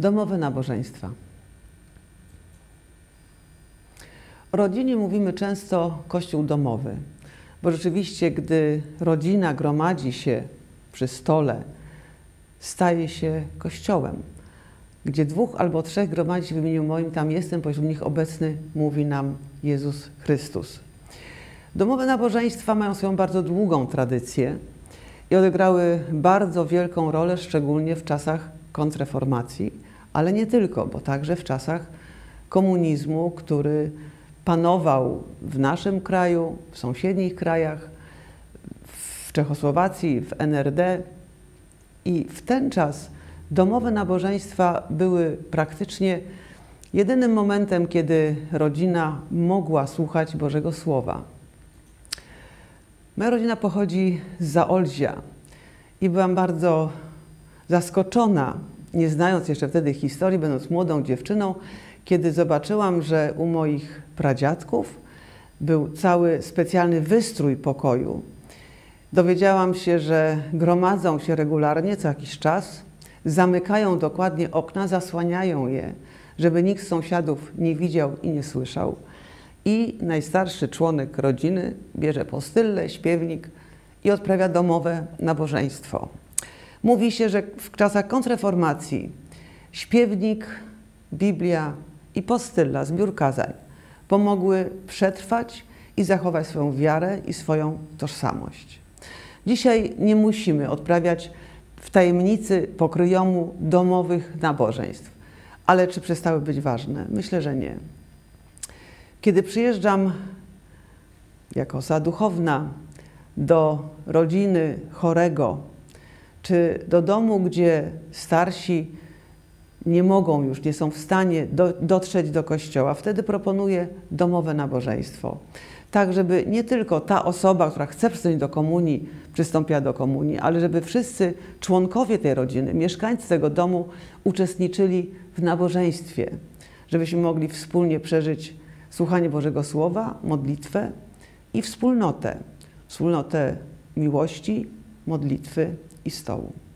Domowe nabożeństwa. O rodzinie mówimy często kościół domowy, bo rzeczywiście, gdy rodzina gromadzi się przy stole, staje się kościołem. Gdzie 2 albo 3 gromadzi się w imieniu moim, tam jestem pośród nich obecny, mówi nam Jezus Chrystus. Domowe nabożeństwa mają swoją bardzo długą tradycję i odegrały bardzo wielką rolę, szczególnie w czasach kontrreformacji, ale nie tylko, bo także w czasach komunizmu, który panował w naszym kraju, w sąsiednich krajach, w Czechosłowacji, w NRD. I w ten czas domowe nabożeństwa były praktycznie jedynym momentem, kiedy rodzina mogła słuchać Bożego Słowa. Moja rodzina pochodzi z Zaolzia i byłam bardzo zaskoczona, nie znając jeszcze wtedy historii, będąc młodą dziewczyną, kiedy zobaczyłam, że u moich pradziadków był cały specjalny wystrój pokoju. Dowiedziałam się, że gromadzą się regularnie co jakiś czas, zamykają dokładnie okna, zasłaniają je, żeby nikt z sąsiadów nie widział i nie słyszał. I najstarszy członek rodziny bierze postyllę, śpiewnik i odprawia domowe nabożeństwo. Mówi się, że w czasach kontrreformacji śpiewnik, Biblia i postylla, zbiór kazań pomogły przetrwać i zachować swoją wiarę i swoją tożsamość. Dzisiaj nie musimy odprawiać w tajemnicy pokryjomu domowych nabożeństw. Ale czy przestały być ważne? Myślę, że nie. Kiedy przyjeżdżam jako osoba duchowna do rodziny chorego, czy do domu, gdzie starsi nie mogą już, nie są w stanie dotrzeć do kościoła, wtedy proponuję domowe nabożeństwo. Tak, żeby nie tylko ta osoba, która chce przystąpić do komunii, przystąpiła do komunii, ale żeby wszyscy członkowie tej rodziny, mieszkańcy tego domu uczestniczyli w nabożeństwie, żebyśmy mogli wspólnie przeżyć słuchanie Bożego Słowa, modlitwę i wspólnotę miłości, modlitwy i stołu.